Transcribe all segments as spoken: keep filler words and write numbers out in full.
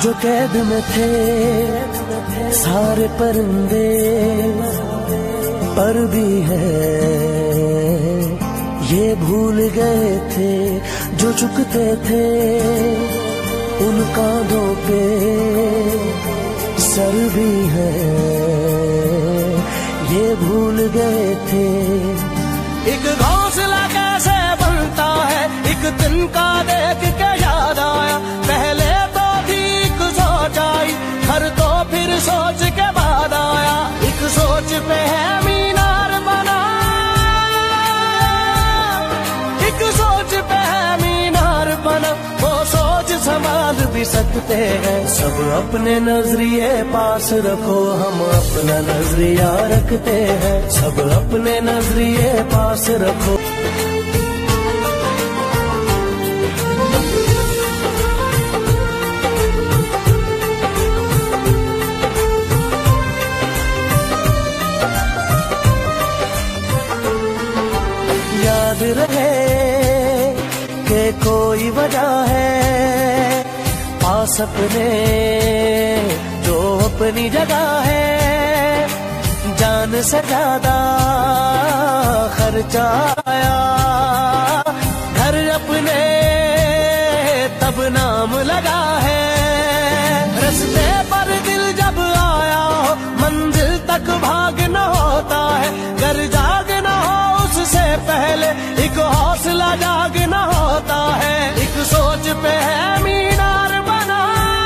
जो कैद में थे सारे परिंदे, पर भी है ये भूल गए थे जो झुकते थे उन कांधों पे सर भी है, ये भूल गए थे। एक घोंसला कैसे बनता है एक तिनका देख के याद आया, पहले तो ठीक सोच आई हर तो फिर सोच के बाद आया। एक सोच पे है मीनार बना, एक सोच पे है मीनार बना, वो सोच संभाल भी सकते हैं। सब अपने नजरिए पास रखो, हम अपना नजरिया रखते हैं। सब अपने नजरिए पास रखो। याद रहे कि कोई वजह है पास अपने जो अपनी जगह है, जान से ज्यादा खर्चा आया घर अपने तब नाम लगा है। रस्ते पर दिल जब आया हो मंजिल तक भागना होता है, घर जागना हो उससे पहले एक हौसला जागना होता है। एक सोच पे है मीनार बना,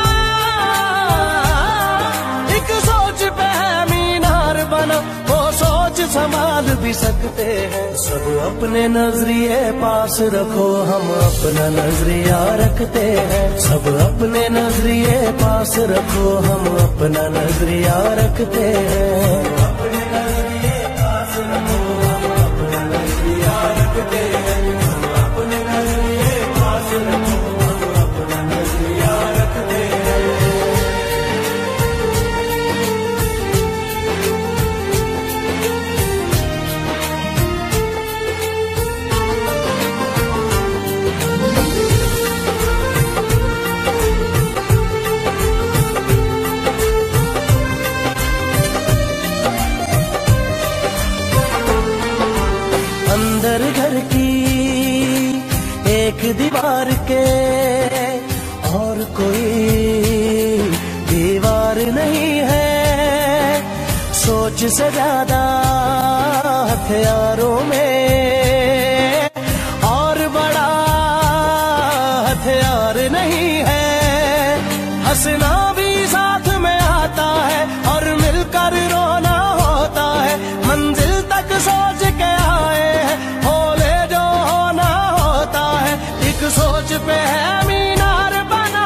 एक सोच पे है मीनार बना, वो सोच संभाल भी सकते हैं। सब अपने नजरिए पास रखो, हम अपना नजरिया रखते हैं। सब अपने नजरिए पास रखो, हम अपना नजरिया रखते हैं। अपने नजरिए पास रखो, हम अपना नजरिया रखते हैं। अपने नजरिए पास रखो, हम अपना नजरिया रखते हैं। अंदर घर की एक दीवार के और कोई दीवार नहीं है, सोच से ज्यादा हथियारों में और बड़ा हथियार नहीं है। हंसना भी साथ में आता है और मिलकर रोना होता है, मंजिल तक सोच के आए हैं होले जो होना होता है। एक सोच पे है मीनार बना,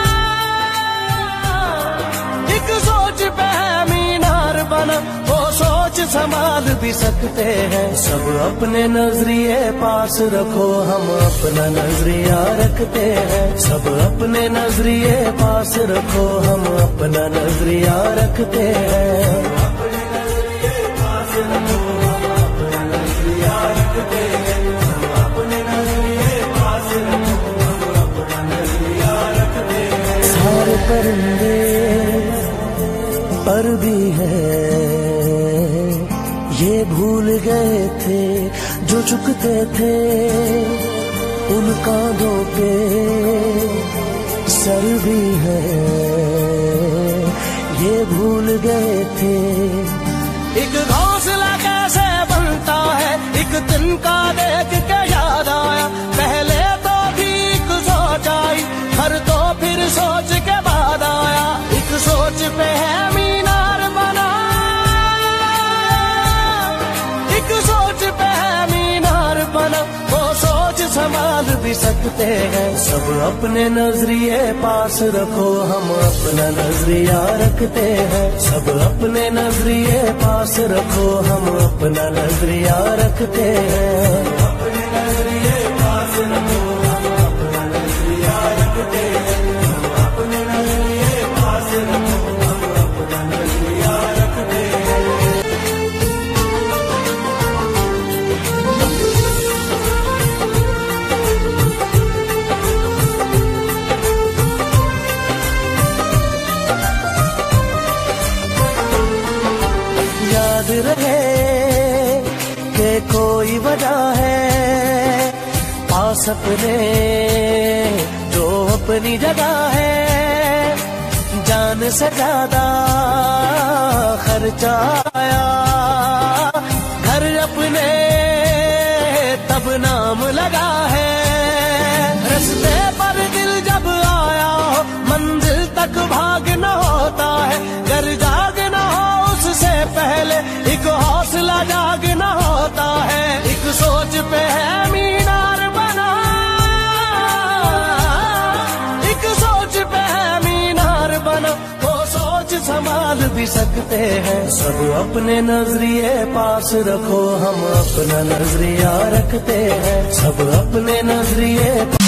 एक सोच पे है मीनार बना, वो सोच संभाल भी सकते हैं। सब अपने नजरिए पास रखो, हम अपना नजरिया रखते हैं। सब अपने नजरिए पास रखो, हम अपना नजरिया रखते हैं। अपने नजरिए पास रखो, हम अपना नजरिया रखते हैं। अपने नजरिए पास रखो, हम अपना नजरिया रखते हैं। सारे परिंदे पर भी है ये भूल गए थे जो झुकते थे उन कांधों पे सर भी है, ये भूल गए थे। एक घोंसला कैसे बनता है एक तिनका देख के याद आया, पहले तो ठीक सोच आई हर तो फिर सोच के बाद आया। एक सोच पे है मीनार बना, एक सोच पे है मीनार बना, वो सोच संभाल भी सकते हैं। सब अपने नजरिए पास रखो, हम अपना नजरिया रखते हैं। सब अपने नजरिए पास रखो, हम अपना नजरिया रखते हैं। अपने नजरिए पास रखो, हम अपना नजरिया रखते हैं। अपने नजरिए पास रखो, हम अपना नजरिया रखते हैं। सपने जो अपनी जगह है, जान से ज्यादा खर्चा आया। घर अपने तब नाम लगा है, रस्ते पर दिल जब आया हो, मंजिल तक भागना होता है। घर जागना हो उससे पहले एक हौसला जागना होता है। एक सोच पे है मीनार बना, एक सोच पे है मीनार बना, वो सोच संभाल भी सकते हैं। सब अपने नजरिए पास रखो, हम अपना नजरिया रखते हैं। सब अपने नजरिए